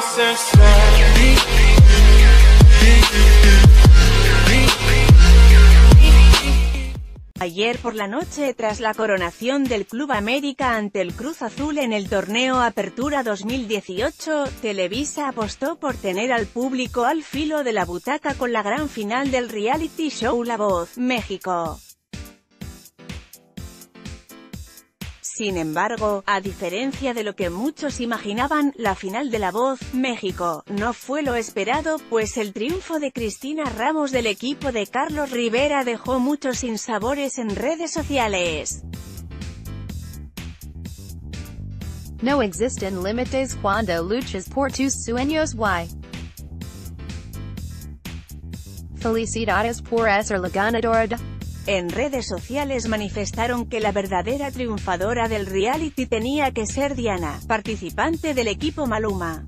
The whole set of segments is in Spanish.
Ayer por la noche, tras la coronación del Club América ante el Cruz Azul en el torneo Apertura 2018, Televisa apostó por tener al público al filo de la butaca con la gran final del reality show La Voz, México. Sin embargo, a diferencia de lo que muchos imaginaban, la final de La Voz, México, no fue lo esperado, pues el triunfo de Cristina Ramos del equipo de Carlos Rivera dejó muchos sinsabores en redes sociales. No existen límites cuando luchas por tus sueños y felicidades por ser la ganadora. En redes sociales manifestaron que la verdadera triunfadora del reality tenía que ser Diana, participante del equipo Maluma.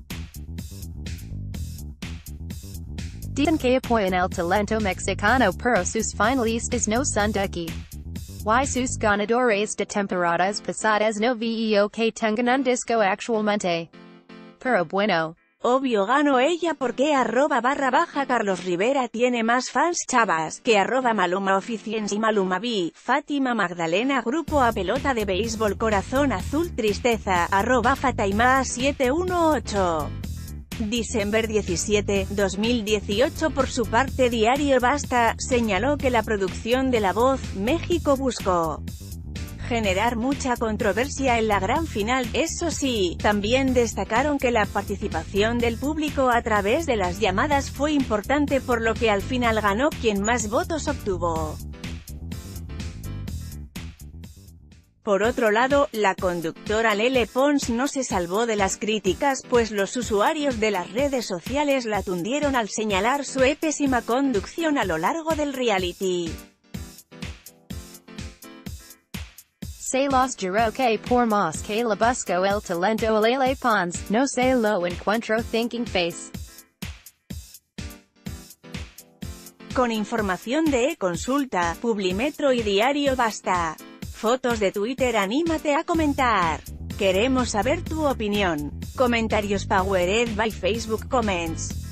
Dicen que apoyan el talento mexicano pero sus finalistas no son de aquí. Y sus ganadores de temporadas pasadas no veo que tengan un disco actualmente. Pero bueno. Obvio ganó ella porque @Carlos Rivera tiene más fans chavas que @Maluma Oficiensi Maluma B, Fátima Magdalena Grupo A Pelota de Béisbol Corazón Azul Tristeza, @Fataima718. Diciembre 17, 2018. Por su parte Diario Basta, señaló que la producción de La Voz, México buscó generar mucha controversia en la gran final. Eso sí, también destacaron que la participación del público a través de las llamadas fue importante, por lo que al final ganó quien más votos obtuvo. Por otro lado, la conductora Lele Pons no se salvó de las críticas, pues los usuarios de las redes sociales la tundieron al señalar su pésima conducción a lo largo del reality. Se los juro que por más que le busco el talento a Lele Pons, no se lo encuentro thinking face. Con información de Consulta, Publimetro y Diario Basta. Fotos de Twitter. Anímate a comentar. Queremos saber tu opinión. Comentarios powered by Facebook Comments.